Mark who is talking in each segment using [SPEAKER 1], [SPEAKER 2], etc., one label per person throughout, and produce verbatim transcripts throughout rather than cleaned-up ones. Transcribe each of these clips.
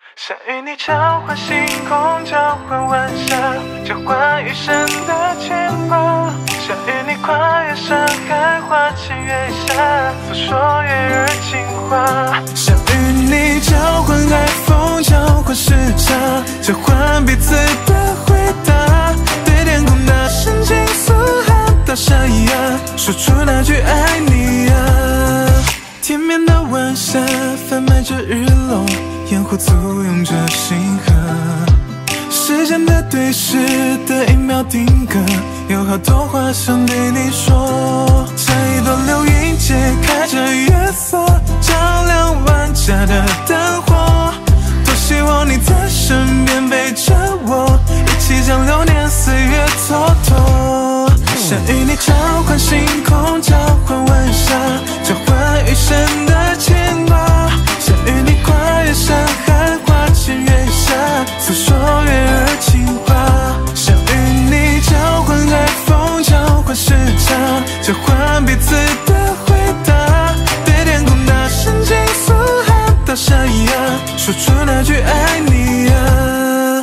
[SPEAKER 1] 想与你交换星空，交换晚霞，交换余生的牵挂。想与你跨越山海，花前月下，诉说月儿情话。想与你交换爱风，交换时差，交换彼此的回答。对天空大声倾诉，喊到山崖，说出那句爱你啊。甜绵的晚霞，贩卖着日落，烟火簇拥着星河。时间的对视的一秒定格，有好多话想对你说。像一朵流云揭开着月色，照亮万家的灯火。多希望你在身边陪着我，一起将流年岁月蹉跎。想与你交换星空，交换晚霞，交换余生的牵挂。想与你跨越山海，花前月下，诉说月儿情话。想与你交换爱风，交换时差，交换彼此的回答。对天空大声倾诉，喊到山崖，说出那句爱你啊。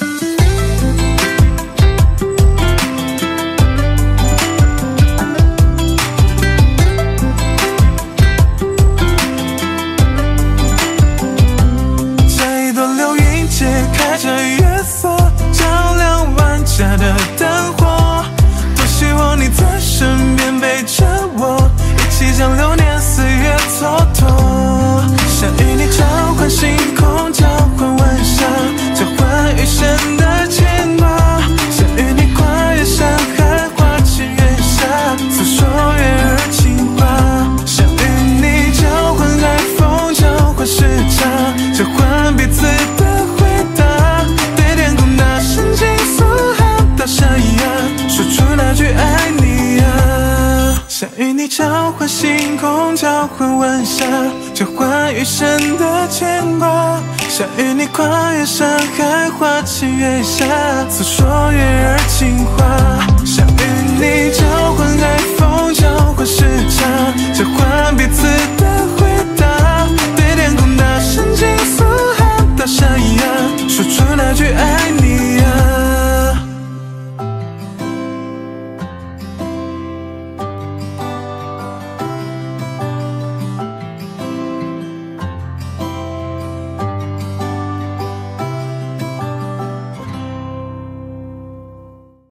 [SPEAKER 1] 开着月色，照亮万家的灯火。多希望你在身边陪着我，一起将流年岁月蹉跎。想与你交换星空，交换晚霞，交换余生的牵挂。想与你跨越山海，花前月下，诉说月儿情话。想与你交换爱风，交换时差，交换彼此的山崖，说出那句爱你啊。想与你交换星空，交换晚霞，交换余生的牵挂。想与你跨越山海，花前月下，诉说月儿情话。想与你交换爱风，